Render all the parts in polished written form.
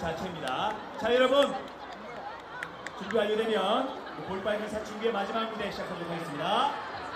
자체입니다. 자, 여러분 준비 완료되면 볼빨간 사춘기의 마지막 무대 시작하도록 하겠습니다.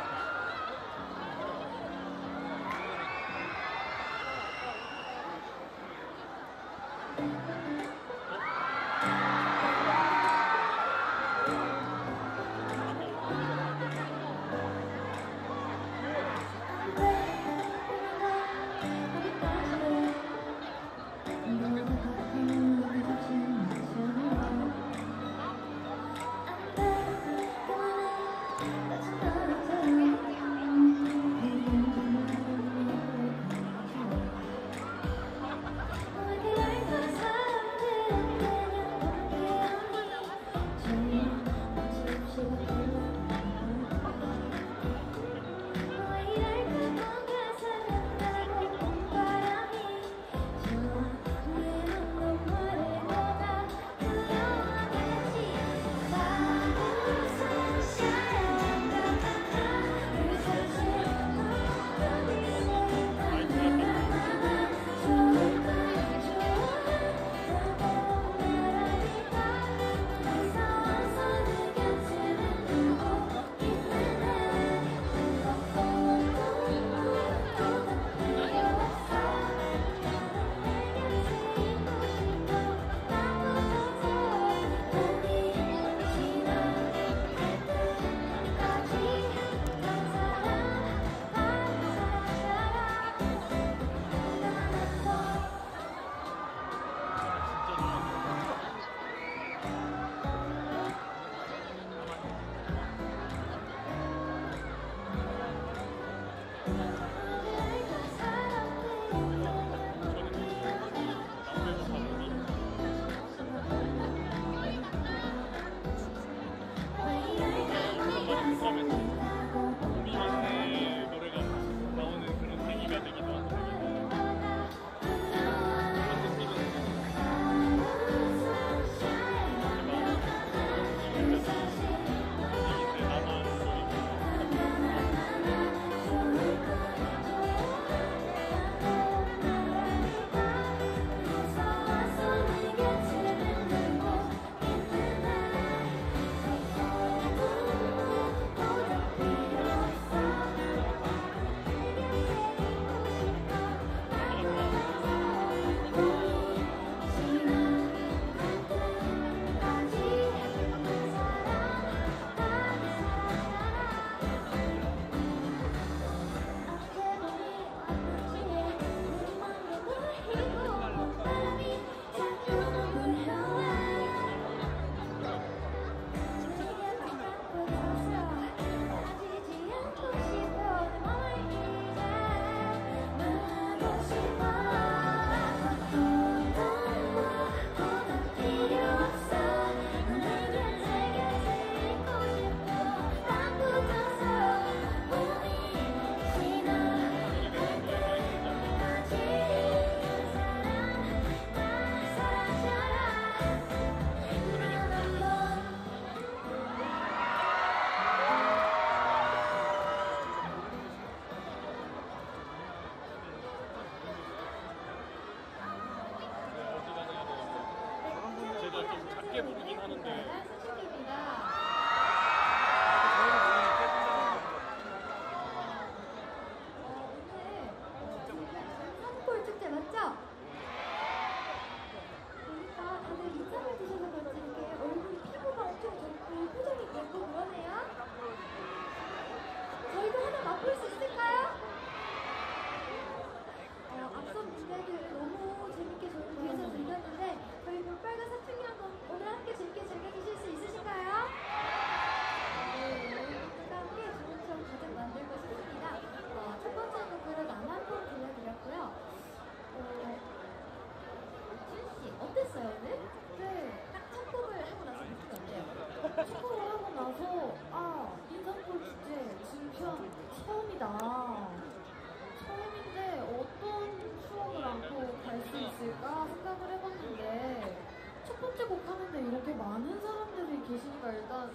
계시니까 일단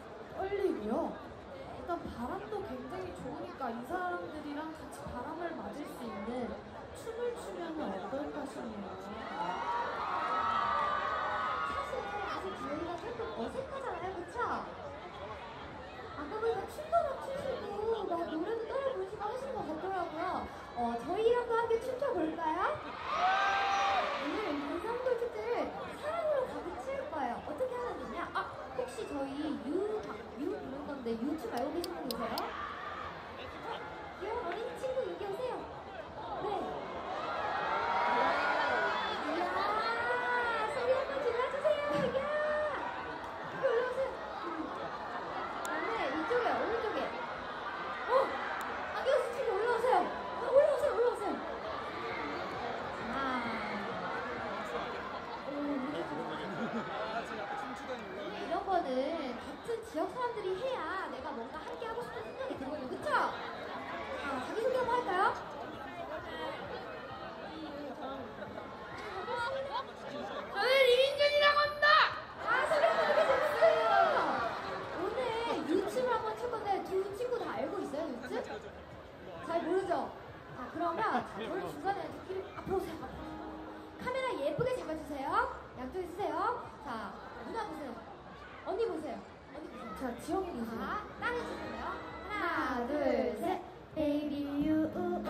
떨리고요. 일단 바람도 굉장히 좋으니까 이 사람들이랑 같이 바람을 맞을 수 있는 춤을 추면 어떨까 싶네요. 춤도 막 추시고 막 노래도 따라 부르시고 하시는 것 같더라고요. 저희랑도 함께 춤춰볼까요? 오늘 인상돌 퀴즈를 사랑으로 가득 채울 거예요. 어떻게 하는지요? 혹시 저희 유 부른 건데 유춤 알고 계신 분 계세요? 귀여운 어린 친구 여기 오세요. 네. 이야, 소리 한번 질러주세요. 이야. 올라오세요. 네, 이쪽에, 오른쪽에. 안경 친구 올라오세요. 올라오세요. 이런 거는 같은 지역 사람들이 해야 내가 뭔가 함께 하고 싶은 생각이 들거든요. 그쵸? 자기소개 한번 할까요? 저는 이민준이라고 합니다. 소리 한번 해주세요. 오늘 유춤을 한번 출 건데 두 친구 다 알고 있어요, 유춤? 잘 모르죠? 그러면 저희 중간에 앞으로 오세요. 카메라 예쁘게 잡아주세요. 양쪽에 쓰세요. 자, 누나 보세요. 언니 보세요. 자, 지영이 보세요. 땅에 주세요. 하나, 둘, 셋. Baby you,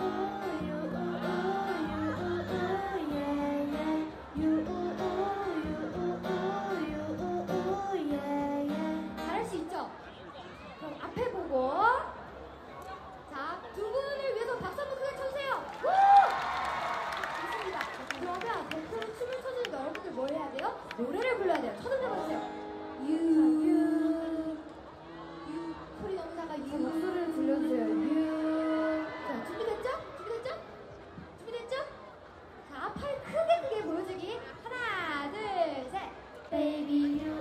잘할 수 있죠? 그럼 앞에 보고. 자, 두 분을 위해서 박수 한번 크게 쳐주세요. 좋습니다. 그러면 덩크로 춤을 춰주는 여러분들 뭘 해야 돼요? 노래를 불러야 돼요. 쳐좀 해보세요. 유 소리 너무 작아. 유 목소리를 들려주세요. 자, 준비됐죠? 자, 팔 크게 보여주기. 하나, 둘, 셋. Baby you,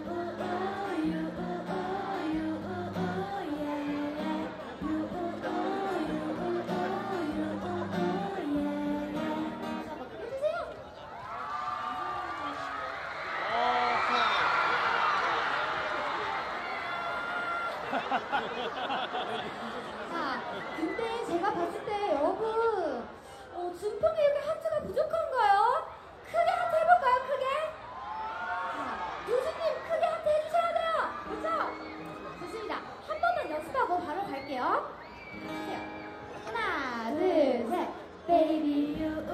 자, 근데 제가 봤을 때 여러분 준평이 이렇게 하트가 부족한가요? 크게 하트 해볼까요? 크게? 자, 유주님 크게 하트 해주셔야 돼요. 그렇죠? 좋습니다. 한 번만 연습하고 바로 갈게요. 해주세요. 하나, 둘, 셋. Baby you,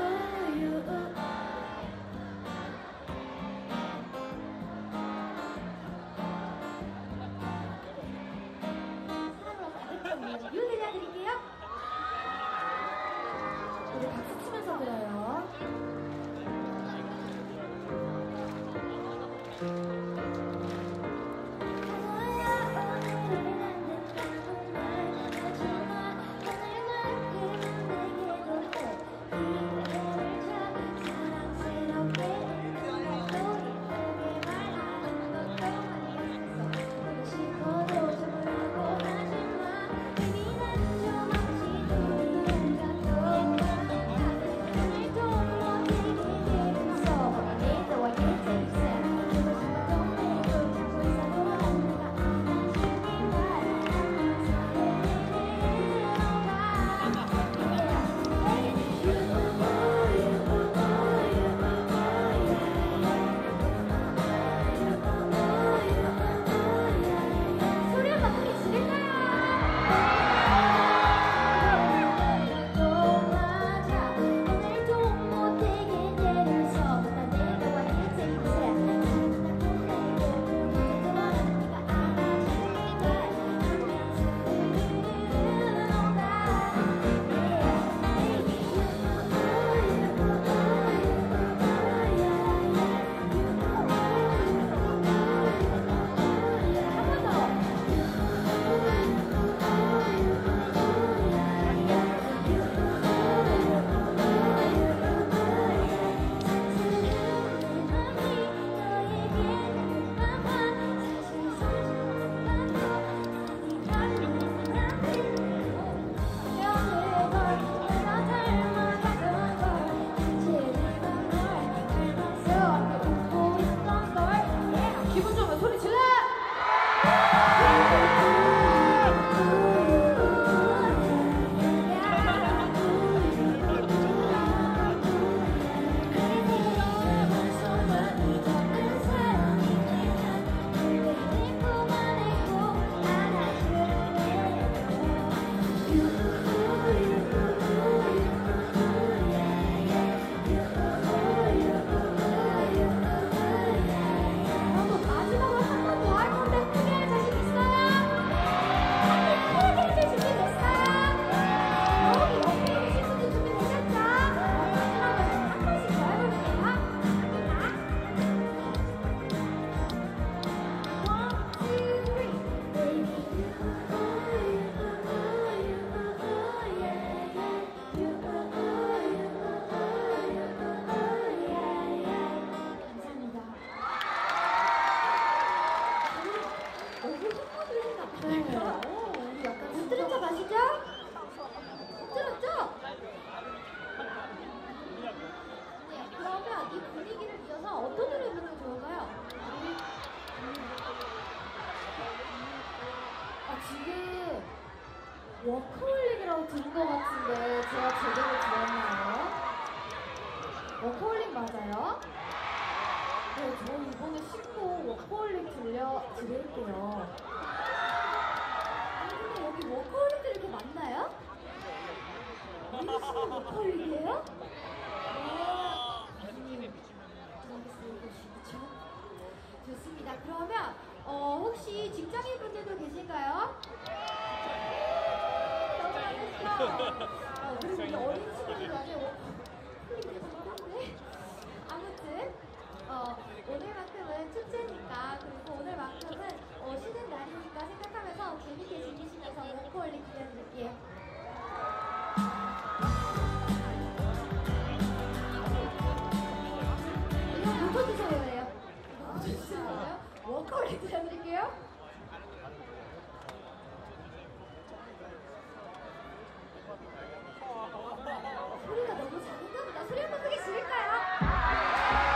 사랑으로 가득 찬 뮤 들려드릴게요. 우리 박수 치면서 들어요. 신곡 워커홀릭 들려드릴게요. 아니 근데 여기 워커홀릭들 이렇게 많나요? 우리 신곡 워커홀릭이에요? 교수님 그렇죠? 좋습니다. 그러면 혹시 직장인 분들도 계신가요? 너무 많으시죠? 그리고 우리 어린 친구들 아직 워커홀릭이 많은데 아무튼 오늘만큼은 축제니까 그리고 오늘만큼은 쉬는 날이니까 생각하면서 재밌게 즐기시면서 워커홀릭 들려드릴게요. 이거 붙여주세요 해요. 붙여주세요 해요? 워커홀릭 들려드릴게요. 소리가 너무 작은가 보다. 소리 한번 크게 지를까요?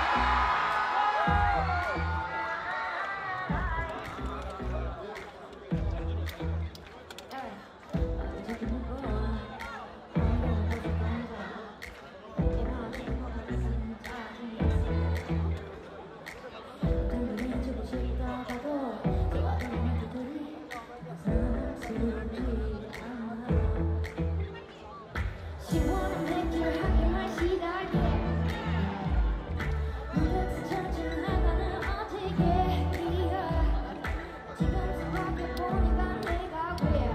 시원한 맥주를 하게 마시다 무릇 천천히 나가는 어떻게 지금 생각해보니까 내가 왜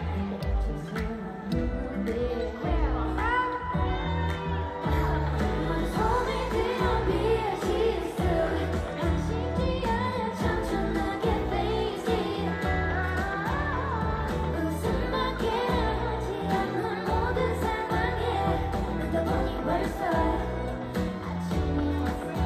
손을 들어 비의 실수 난 쉽지 않아 천천하게 face it 웃음밖에 나오지 않는 모든 상황에 그러다 보니 벌써 아침이 왔어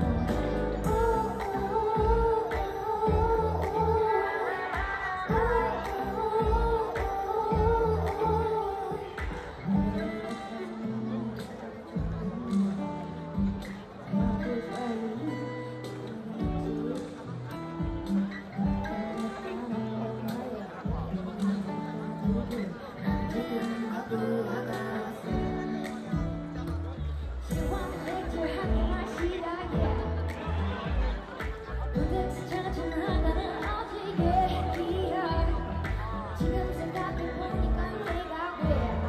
시원한 맥주 한잔 마시다 무릇 천천하다는 어제의 기억 지금 생각해보니까 내가 왜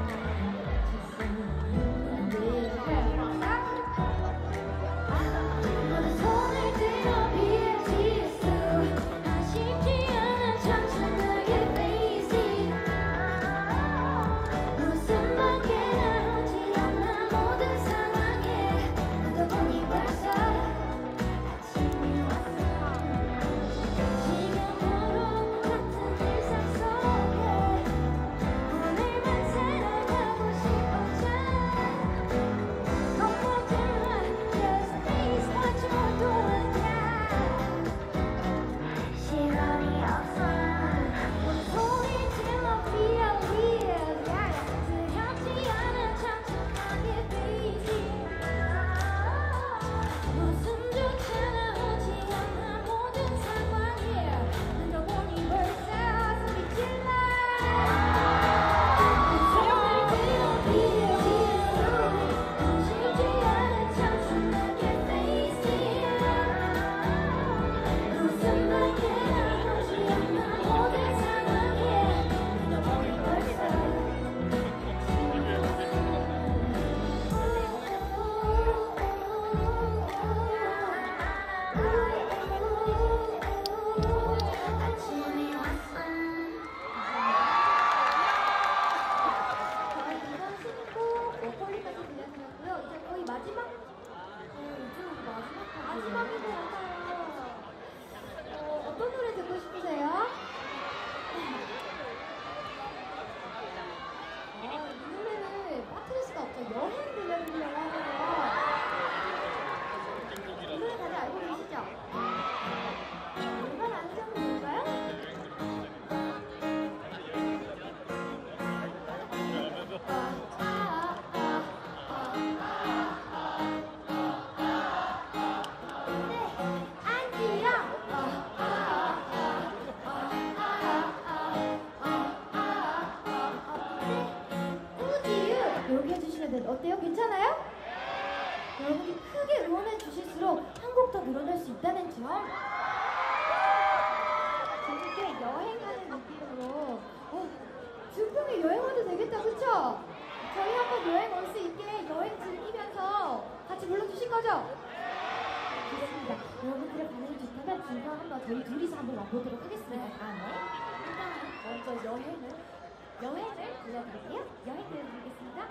모두 손을 들어 비의 실수 난 쉽지 않아 천천하게 face it 웃음밖에 나오지 않아 모든 상황에 그러다 보니 벌써 아침이 왔어 지금으로 같은 일상 속에 오늘만 살아가고 싶어져 One more time, just please watch more 도망가 시간이 없어 우리 소리 질러 feel real 두렵지 않은 천천하게 baby 웃음조차 나오지 않아 모든 상황에 그러다 보니 벌써 소리 질러 손을 들어 feel real 쉽지 않은 천천하게 face it 웃음밖에 나오지 않아 모든 상황에 그러다 보니 벌써 아침이 왔어. 저희 이번 신곡 워커홀릭까지 들려드렸고요. 이제 거의 마지막 마지막인 것 같아요. 어떤 노래 듣고 싶으세요? 이 노래는 빠뜨릴 수가 없죠. 여행 들려드리려고 하거든요. 이 노래 다들 알고 계시죠? 얼마나 아는지 한번 볼까요? 네. 늘어날 수 있다는 점. 재밌게 여행 가는 느낌으로 증평에 여행 와도 되겠다, 그쵸? 저희 한번 여행 올 수 있게 여행 즐기면서 같이 불러주실 거죠? 좋습니다. 여러분들의 반응이 좋다면 증평 한번 저희 둘이서 한번 와보도록 하겠습니다. 다음에 일단 먼저 여행을 불러드릴게요. 여행 들려드리겠습니다.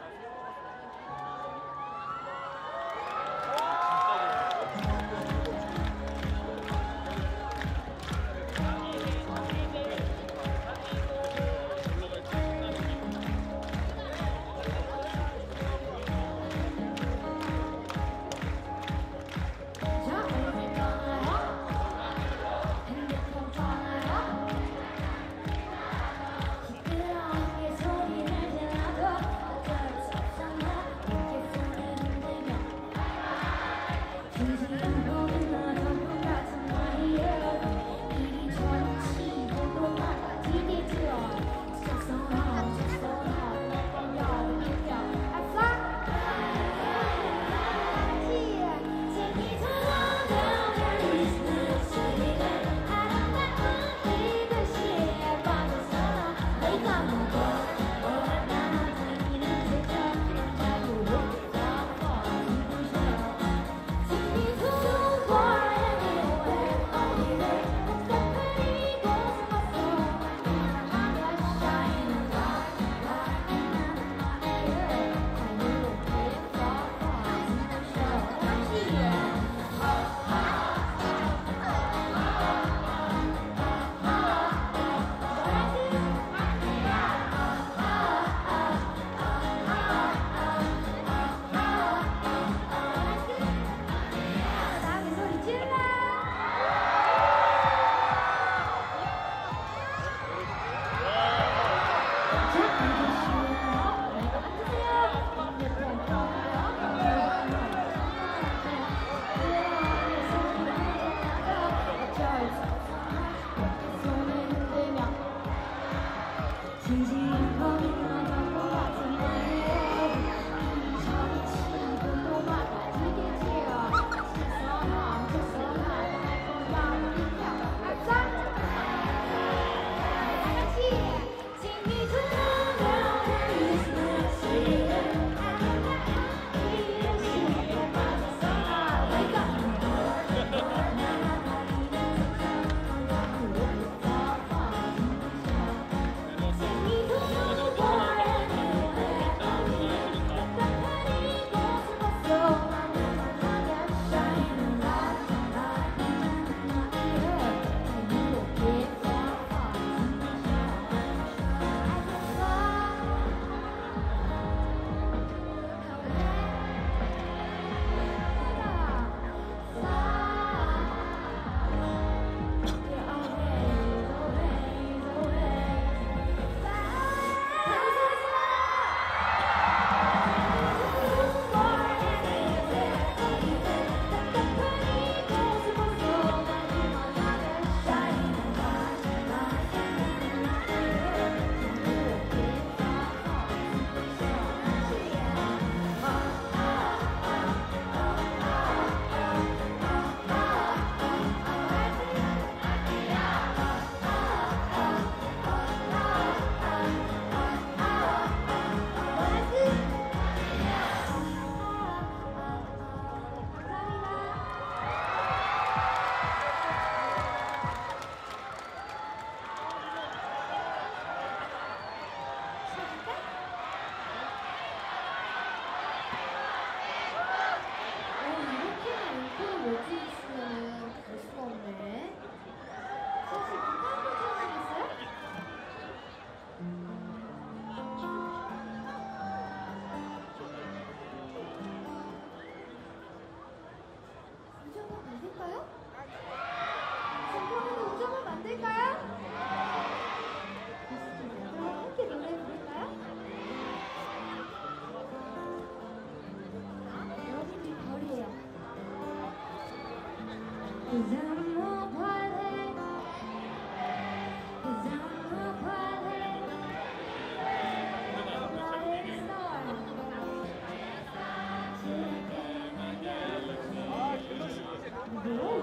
네.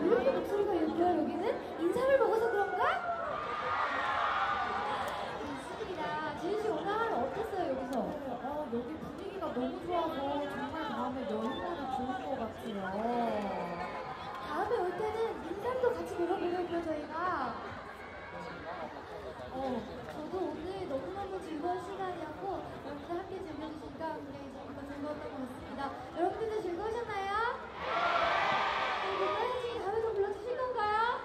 저도 오늘 너무너무 즐거운 시간이었고 여러분들 함께 즐겨주시니까 굉장히 정말 즐거웠던 것 같습니다. 여러분들도 즐거우셨나요? 노래 다음에도 불러주실 건가요?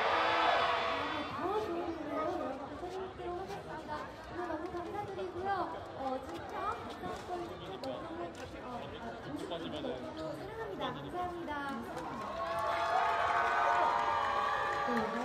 더 좋은 노래로 여러분들 찾아뵙도록 하겠습니다. 오늘 너무 감사드리고요. 진짜 감사한 진짜 너무너무 너무너무 사랑합니다. 감사합니다. 네,